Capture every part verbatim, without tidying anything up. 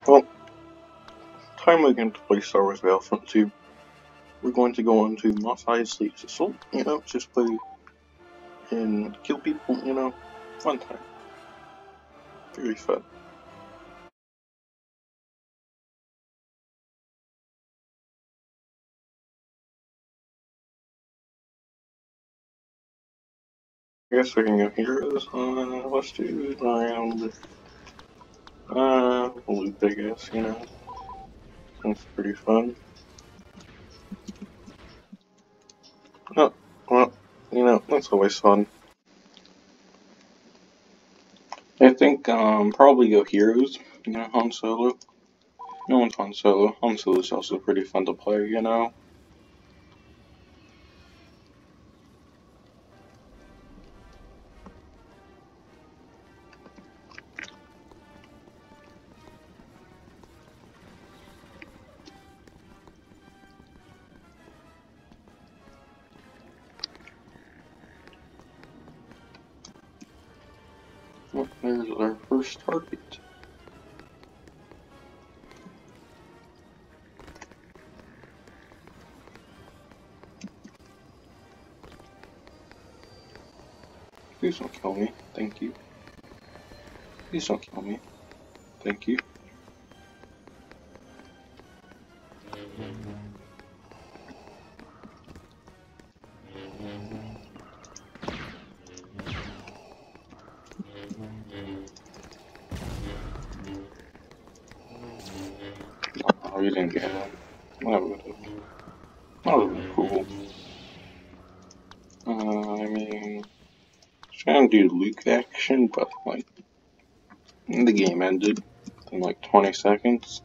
Well, time again to play Star Wars Battlefront two. We're going to go on to Mos Eisley's Assault, you know, just play and kill people, you know, fun time. Very fun. I guess we can go heroes. Uh, let's do it around, uh, loot, I guess, you know. Sounds pretty fun. Oh, well, you know, that's always fun. I think, um, probably go heroes, you know, Han Solo. No one's Han Solo. Han Solo's also pretty fun to play, you know. Well, there's our first target. Please don't kill me. Thank you. Please don't kill me. Thank you. Oh, you didn't get him. That would have. That would have been cool. Uh, I mean, trying to do Luke action, but like, the game ended in like twenty seconds.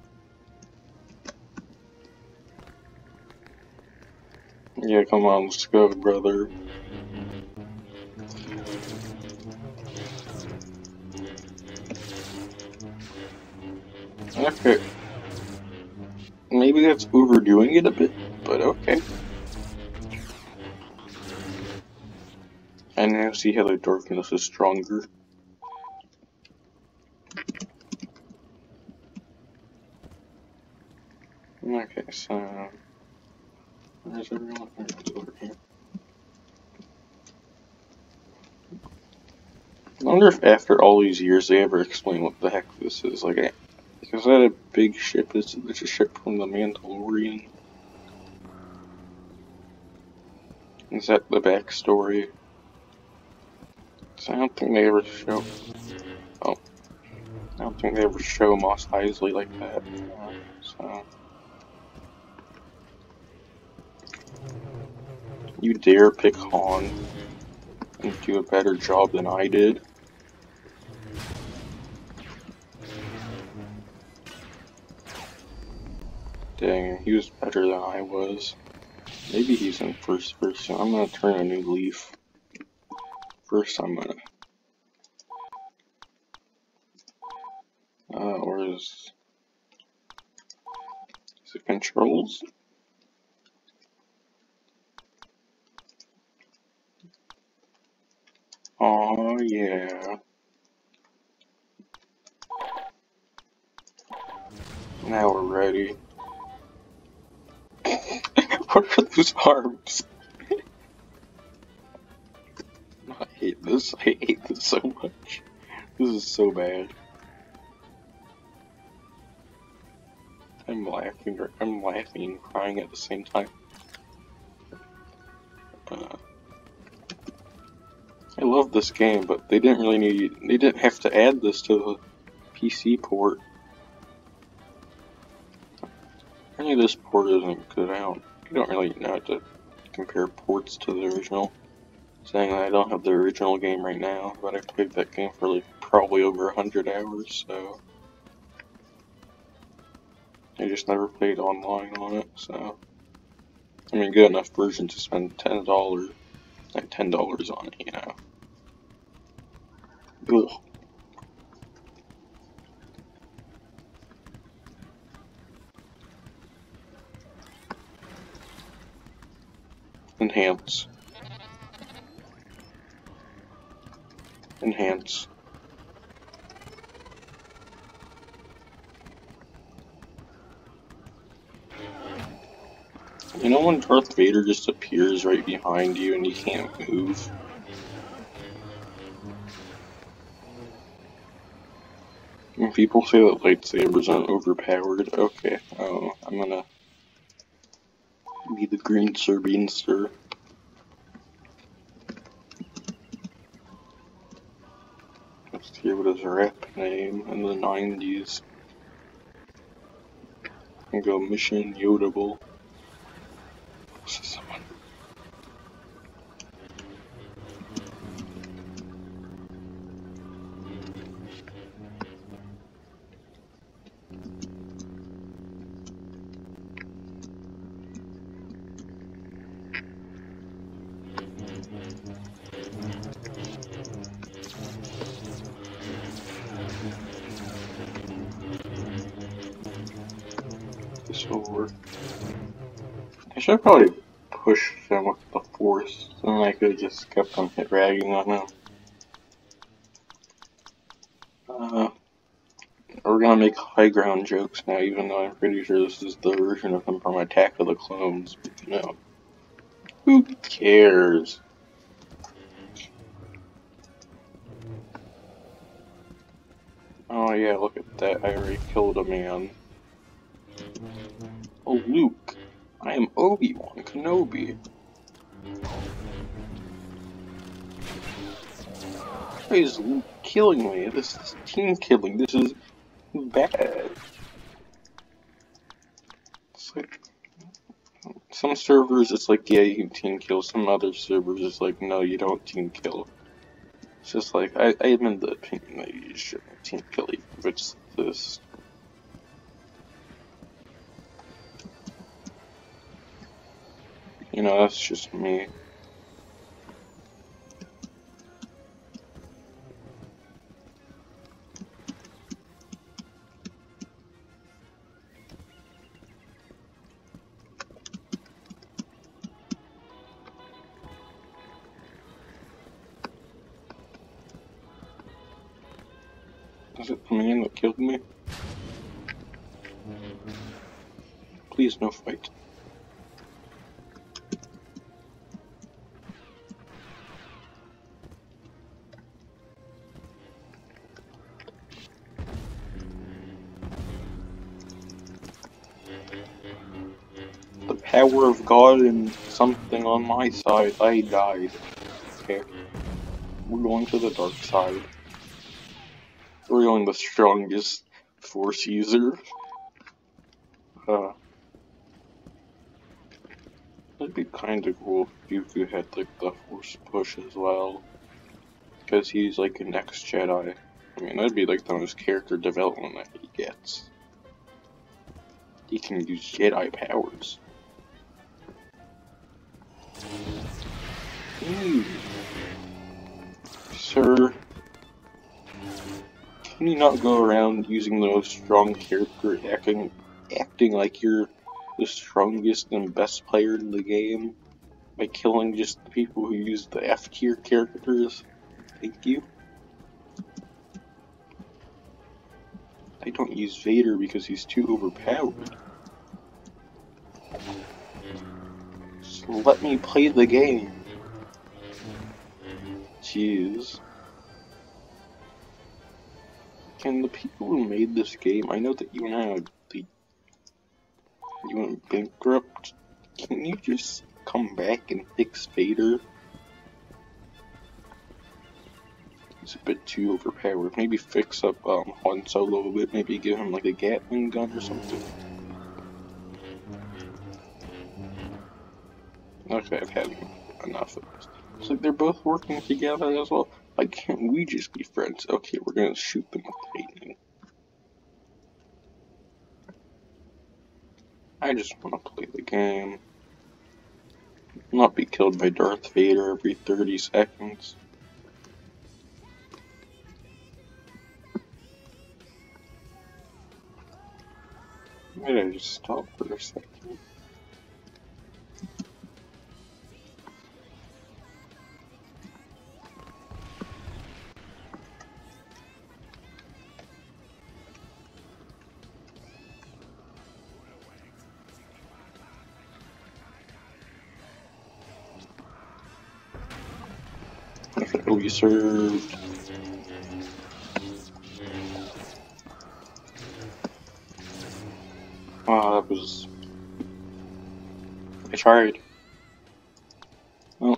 Yeah, come on, let's go, brother. Okay. Maybe that's overdoing it a bit, but okay. I now see how the darkness is stronger. Okay, so where's everyone? Everyone's over here. I wonder if after all these years they ever explain what the heck this is. Like, I, is that a big ship? Is it a ship from the Mandalorian? Is that the backstory? I don't think they ever show. Oh, I don't think they ever show Mos Eisley like that. Uh, so, you dare pick Han and do a better job than I did? Dang, he was better than I was. Maybe he's in first person. I'm gonna turn a new leaf. First, I'm gonna. Uh, or is. Is it controls? Oh yeah. Now we're ready. What are those arms? I hate this. I hate this so much. This is so bad. I'm laughing. I'm laughing and crying at the same time. Uh, I love this game, but they didn't really need. They didn't have to add this to the P C port. Apparently, this port isn't good. I don't. You don't really know how to compare ports to the original. Saying that I don't have the original game right now, but I played that game for like probably over a hundred hours, so I just never played online on it. So I mean, good enough version to spend ten dollars, like ten dollars on it, you know. Ugh. Enhance. Enhance. You know when Darth Vader just appears right behind you and you can't move? When people say that lightsabers aren't overpowered, okay, oh, I'm gonna be the green sir bean sir. Let's hear what his rap name in the nineties. And go Mission Yodable. This is someone. This will work. I should probably push them with the force, then I could have just kept on hit ragging on them. Uh, we're gonna make high ground jokes now, even though I'm pretty sure this is the version of them from Attack of the Clones, but you know. Who cares? Oh yeah, look at that, I already killed a man. Oh Luke, I am Obi-Wan Kenobi. Why is Luke killing me? This is team killing, this is bad. It's like, some servers it's like, yeah, you can team kill, some other servers it's like, no, you don't team kill. It's just like, I, I am in the opinion that you shouldn't team kill even if it's this. You know, that's just me. Is it the man that killed me? Please, no fight. The power of God and something on my side, I died. Okay. We're going to the dark side. We're going the strongest force user. Uh, it'd be kinda cool if Dooku had like the force push as well. Because he's like a next Jedi. I mean, that'd be like the most character development that he gets. He can use Jedi powers. Ooh. Sir, can you not go around using the most strong character acting, acting like you're the strongest and best player in the game by killing just the people who use the F tier characters? Thank you. I don't use Vader because he's too overpowered. So let me play the game. Jeez. Can the people who made this game, I know that you and I, the, you went bankrupt. Can you just come back and fix Vader? He's a bit too overpowered. Maybe fix up um, Han Solo a bit. Maybe give him like a Gatling gun or something. Okay, I've had enough of this. It's like they're both working together as well. Why can't we just be friends? Okay, we're gonna shoot them with lightning. I just want to play the game. Not be killed by Darth Vader every thirty seconds. Maybe I just stop for a second. It'll be served. Ah, that was... I tried. Well,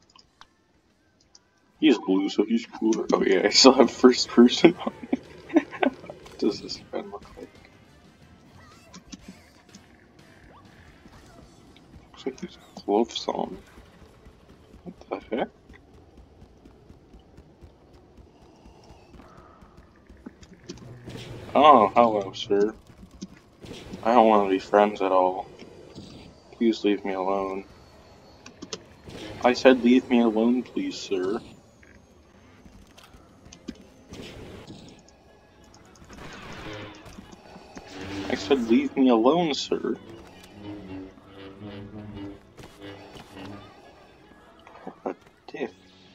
he's blue, so he's cooler. Oh yeah, I still have first person on. What does this gun look like? Looks like he's got gloves on. What the heck? Oh, hello, sir. I don't want to be friends at all. Please leave me alone. I said leave me alone, please, sir. I said leave me alone, sir. What a dick.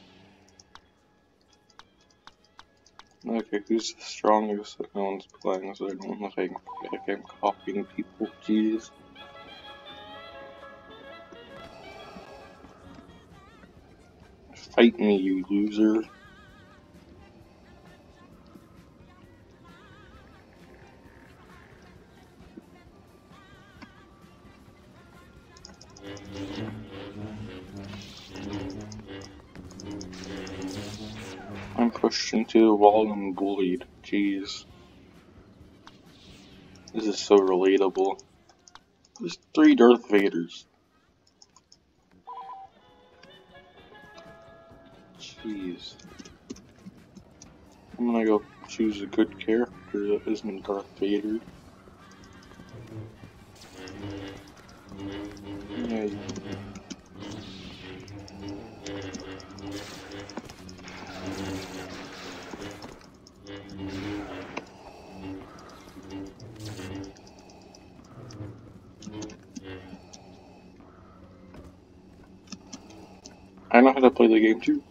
Okay, who's the strongest that no one's playing, so I don't look like I'm copying people. Jeez. Fight me, you loser. I'm pushed into the wall and bullied. Jeez. This is so relatable. There's three Darth Vaders. Jeez. I'm gonna go choose a good character that isn't Darth Vader. Yeah. I know how to play the game too.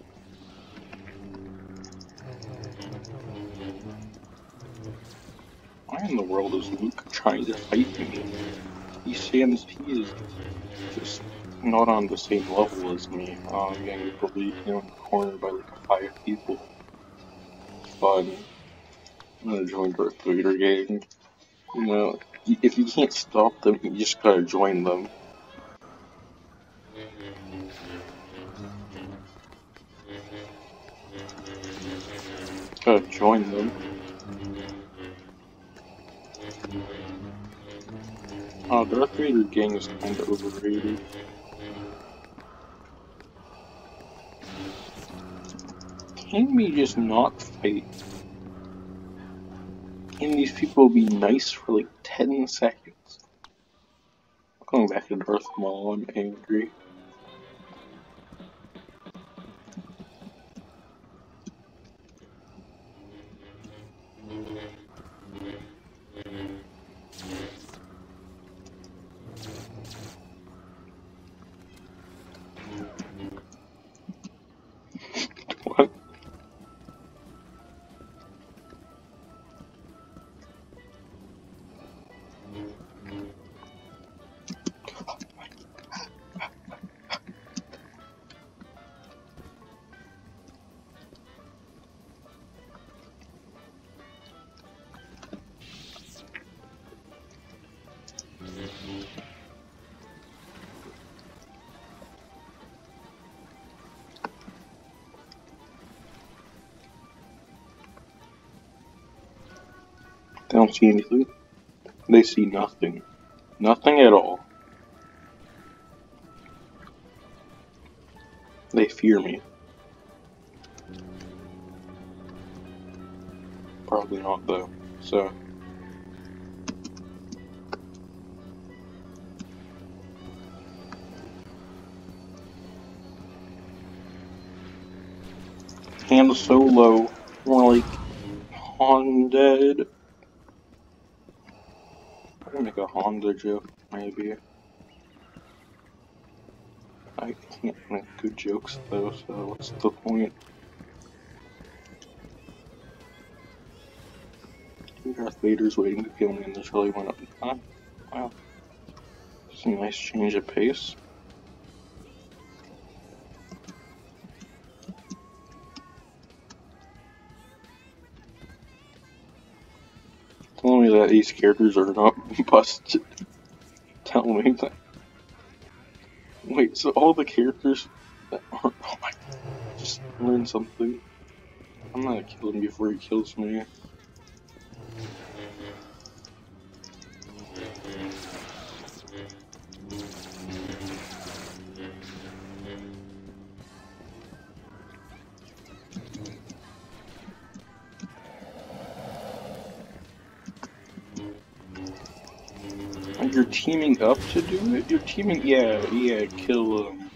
Why in the world is Luke trying to fight me? He stands, he is just not on the same level as me. Uh, I'm getting bullied in the corner by like five people. Fun. I'm gonna join Darth Vader gang. You know, if you can't stop them, you just gotta join them. Gotta join them. Oh, Darth Vader gang is kinda overrated. Can we just not fight? Can these people be nice for like ten seconds? I'm going back to Darth Maul, I'm angry. What? They don't see anything. They see nothing. Nothing at all. They fear me. Probably not though, so. Han Solo, more like Han dead. I'm gonna make a Honda joke, maybe. I can't make good jokes though, so what's the point? Darth Vader's waiting to kill me and this really went up. Huh? Wow. It's a nice change of pace. that these characters are not busted. Tell me that. Wait, so all the characters that aren't. Oh my god. Just learn something. I'm gonna kill him before he kills me. You're teaming up to do it? You're teaming. Yeah, yeah, kill him.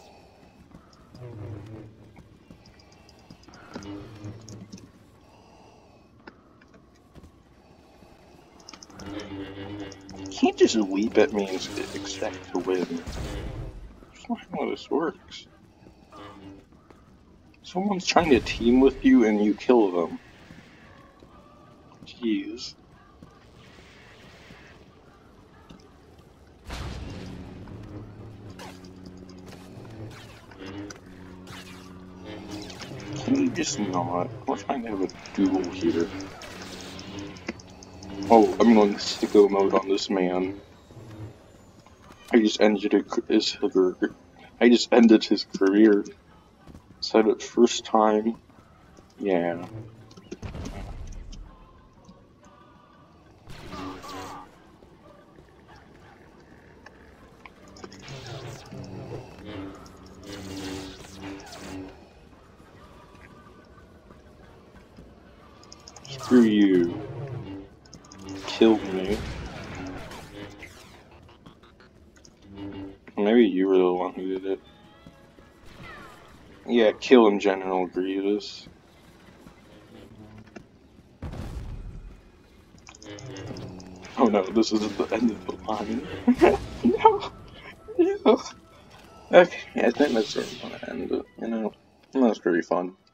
You can't just weep at me and expect to win. That's not how this works. Someone's trying to team with you and you kill them. Jeez. Can you just not? We're trying to have a duel here. Oh, I'm going sicko mode on this man. I just ended his career. I just ended his career. Said it first time. Yeah. Screw you. Killed me. Maybe you were the one who did it. Yeah, kill him, General Grievous. Oh no, this is the end of the line. No! No! Okay, I think that's where I'm gonna end it, you know? That was pretty fun.